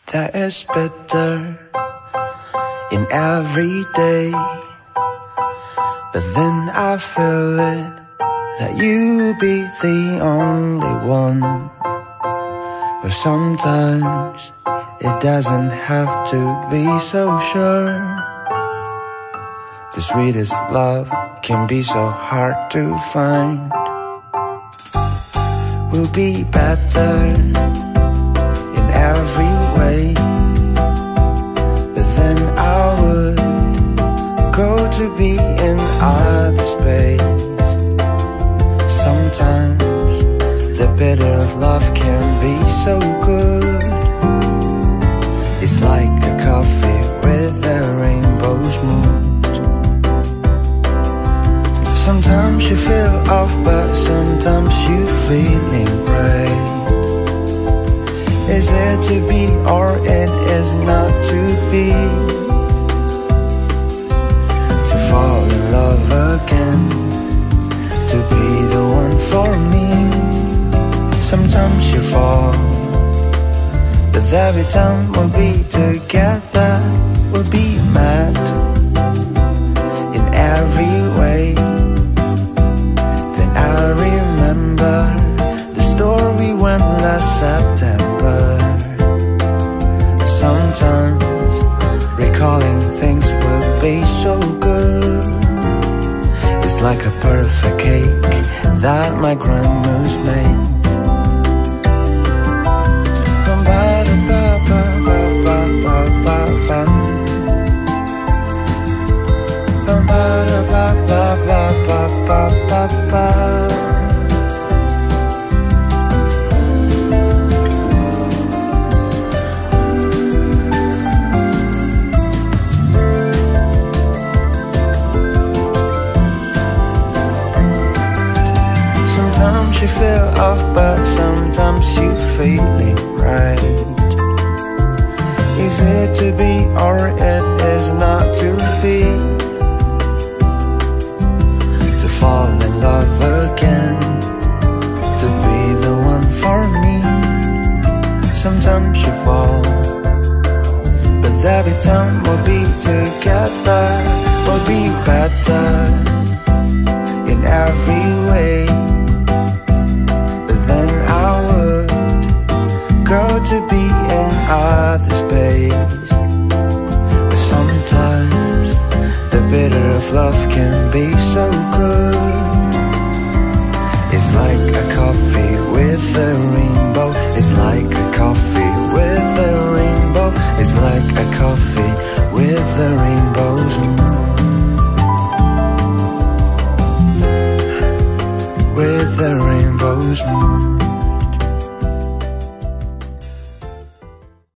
that is better in every day. But then I feel it, that you be the only one. But sometimes it doesn't have to be so sure. The sweetest love can be so hard to find. We'll be better in every way. But then I would go to be in other space. Sometimes the bitter of love can be so good. It's like a coffee with a rainbow's mood. Sometimes you feel off, but sometimes you feeling right. Is it to be or it is not to be? To fall in love again, to be the one for me. Sometimes you fall, but every time we'll be together, we'll be mad in every way. Then I remember the story when last September. Sometimes recalling things will be so good. It's like a perfect cake that my grandma's made. Sometimes you feel off, but sometimes you feeling right. Is it to be or it is not to be? To fall in love again, to be the one for me. Sometimes you fall, but every time we'll be together, we'll be better in every way. But then I would go to be in other space. But sometimes the bitter of love can be so good. It's like a coffee with a rainbow. It's like a coffee with a rainbow. It's like a coffee with a rainbow's moon. With a rainbow's moon.